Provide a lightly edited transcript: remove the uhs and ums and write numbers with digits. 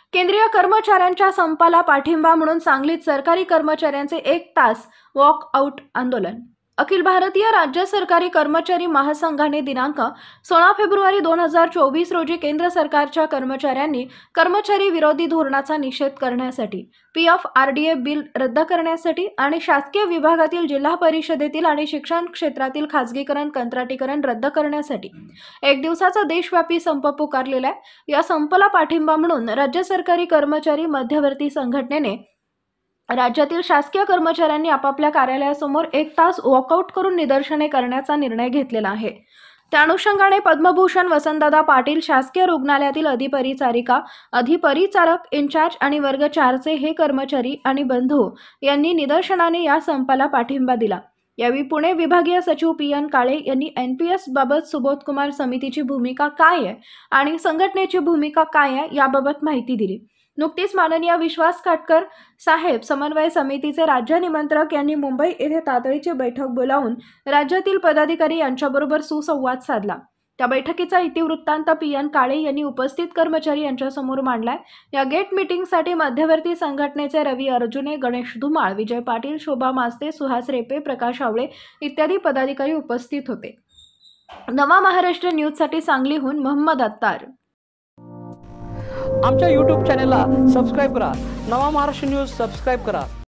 केंद्रीय कर्मचाऱ्यांच्या संपाला पाठिंबा म्हणून सांगलीत सरकारी कर्मचाऱ्यांचे 1 तास वॉकआउट आंदोलन। अखिल भारतीय राज्य सरकारी कर्मचारी महासंघाने दिनांक 16 फेब्रुवारी 2024 रोजी केंद्र सरकारच्या कर्मचाऱ्यांनी कर्मचारी विरोधी धोरणाचा निषेध करण्यासाठी, PFRDA बिल रद्द करण्यासाठी आणि शासकीय विभागातील, जिल्हा परिषदेतील आणि शिक्षण क्षेत्रातील खासगीकरण, कंत्राटीकरण रद्द करण्यासाठी 1 दिवसाचा देशव्यापी संप पुकारलेला आहे। या संपाला पाठिंबा म्हणून राज्य सरकारी कर्मचारी मध्यवर्ती संघटनेने राज्यातील शासकीय कर्मचाऱ्यांनी आपापल्या कार्यालयासमोर 1 तास वॉकआउट करून निदर्शने करण्याचा निर्णय घेतलेला आहे। त्या अनुषंगाने पद्मभूषण वसंतदादा पाटील शासकीय रुग्णालयातील अधिपरिचारक इंचार्ज आणि वर्ग 4 चे हे कर्मचारी आणि बंधू यांनी निदर्शनाने या संपाला पाठिंबा दिला। यावेळी पुणे विभागीय सचिव PN काळे यांनी NPS बाबत सुबोधकुमार समितीची भूमिका काय आहे आणि संघटनेची भूमिका काय आहे याबाबत माहिती दिली। नुकतीच माननीय विश्वास काटकर साहेब समन्वय समितीचे राज्य निमंत्रक यांनी मुंबई येथे तातडीची बैठक बोलावून राज्यातील पदाधिकारी यांच्याबरोबर सुसंवाद साधला। त्या बैठकीचा इतिवृत्तांत PN काळे यांनी उपस्थित कर्मचारी यांच्यासमोर मांडलाय। या गेट मीटिंगसाठी मध्यवर्ती संघटनेचे रवी अर्जुने, गणेश धुमाळ, विजय पाटील, शोभा मास्ते, सुहास रेपे, प्रकाश आवळे इत्यादी पदाधिकारी उपस्थित होते। नवा महाराष्ट्र न्यूजसाठी सांगलीहून मोहम्मद अत्तार। आमच्या YouTube चॅनेलला सबस्क्राइब करा। नवा महाराष्ट्र न्यूज सबस्क्राइब करा।